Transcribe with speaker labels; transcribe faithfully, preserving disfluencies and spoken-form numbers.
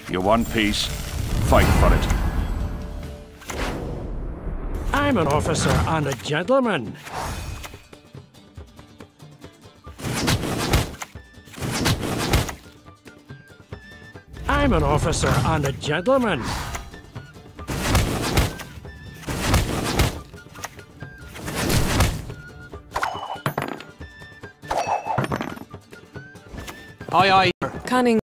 Speaker 1: You want peace? Fight for it.
Speaker 2: I'm an officer and a gentleman. I'm an officer and a gentleman.
Speaker 3: Aye, aye.
Speaker 4: Cunning.